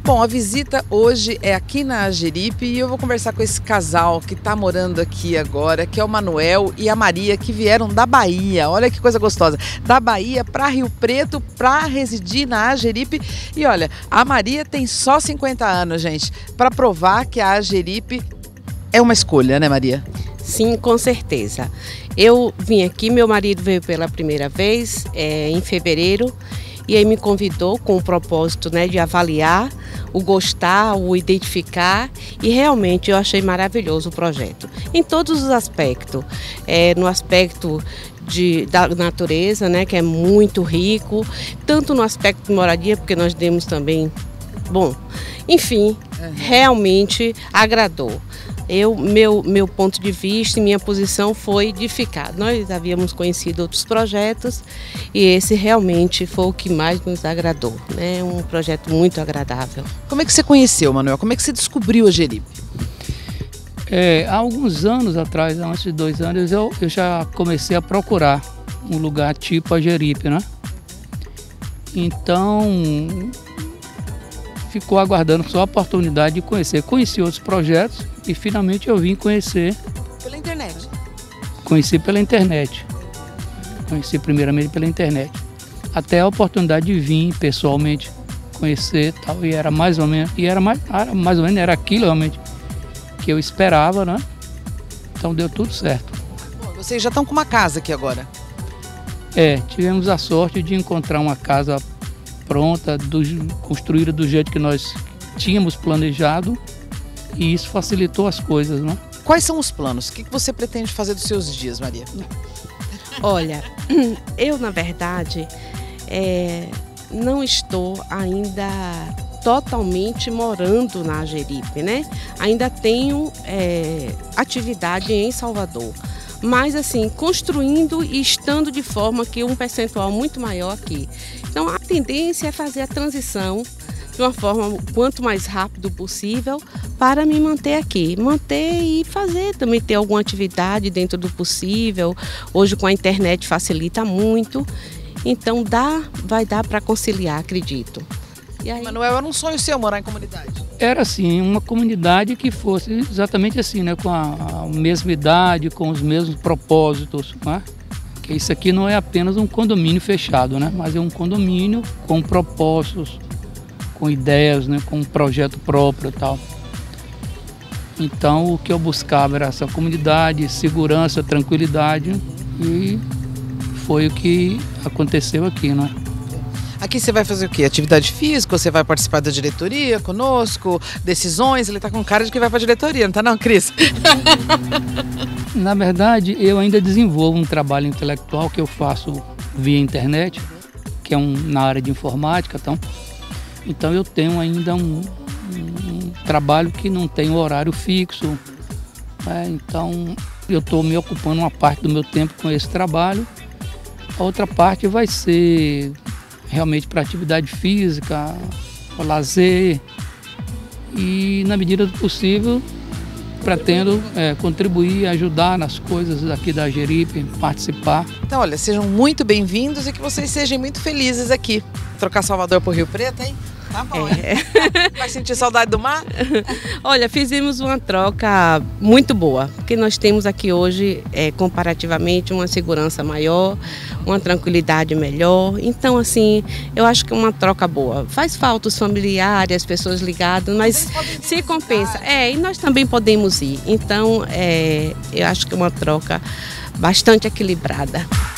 Bom, a visita hoje é aqui na Ageripe e eu vou conversar com esse casal que está morando aqui agora, que é o Manuel e a Maria, que vieram da Bahia. Olha que coisa gostosa. Da Bahia para Rio Preto para residir na Ageripe. E olha, a Maria tem só 50 anos, gente, para provar que a Ageripe é uma escolha, né, Maria? Sim, com certeza. Eu vim aqui, meu marido veio pela primeira vez em fevereiro e aí me convidou com o propósito, né, de avaliar, o gostar, o identificar, e realmente eu achei maravilhoso o projeto, em todos os aspectos. No aspecto da natureza, né, que é muito rico, tanto no aspecto de moradia, porque nós demos também, bom, enfim, realmente agradou. Meu ponto de vista e minha posição foi de ficar. Nós havíamos conhecido outros projetos e esse realmente foi o que mais nos agradou, né? Um projeto muito agradável. Como é que você conheceu, Manuel? Como é que você descobriu a Ageripe? Há alguns anos atrás, antes de 2 anos, eu já comecei a procurar um lugar tipo Ageripe, né? Então, ficou aguardando só a oportunidade de conhecer. Conheci outros projetos e finalmente eu vim conhecer. Pela internet? Conheci pela internet. Conheci primeiramente pela internet. Até a oportunidade de vir pessoalmente conhecer tal, e era mais ou menos, era aquilo realmente que eu esperava, né? Então deu tudo certo. Bom, vocês já estão com uma casa aqui agora? Tivemos a sorte de encontrar uma casa pronta, construída do jeito que nós tínhamos planejado, e isso facilitou as coisas, né? Quais são os planos? O que você pretende fazer dos seus dias, Maria? Olha, eu na verdade não estou ainda totalmente morando na Ageripe, né? Ainda tenho atividade em Salvador, mas assim, construindo e estando de forma que um percentual muito maior aqui. Então a tendência é fazer a transição de uma forma quanto mais rápido possível para me manter aqui. Manter e fazer também, ter alguma atividade dentro do possível. Hoje com a internet facilita muito, então vai dar para conciliar, acredito. E aí... Manuel, era um sonho seu morar em comunidade? Era assim, uma comunidade que fosse exatamente assim, né? Com a mesma idade, com os mesmos propósitos, né? Que isso aqui não é apenas um condomínio fechado, né? Mas é um condomínio com propósitos, com ideias, né? Com um projeto próprio e tal. Então o que eu buscava era essa comunidade, segurança, tranquilidade, e foi o que aconteceu aqui, né? Aqui você vai fazer o quê? Atividade física? Você vai participar da diretoria conosco? Decisões? Ele tá com cara de que vai para a diretoria, não tá não, Cris? Na verdade, eu ainda desenvolvo um trabalho intelectual que eu faço via internet, que é na área de informática. Então eu tenho ainda um trabalho que não tem horário fixo. Então eu estou me ocupando uma parte do meu tempo com esse trabalho. A outra parte vai ser realmente para atividade física, para lazer, e na medida do possível pretendo contribuir, ajudar nas coisas aqui da Ageripe, participar. Então olha, sejam muito bem-vindos e que vocês sejam muito felizes aqui. Trocar Salvador por Rio Preto, hein? Tá bom, Vai sentir saudade do mar? Olha, fizemos uma troca muito boa, porque nós temos aqui hoje, comparativamente, uma segurança maior, uma tranquilidade melhor. Então, assim, eu acho que é uma troca boa. Faz falta os familiares, as pessoas ligadas, mas se compensa. E nós também podemos ir. Então, eu acho que é uma troca bastante equilibrada.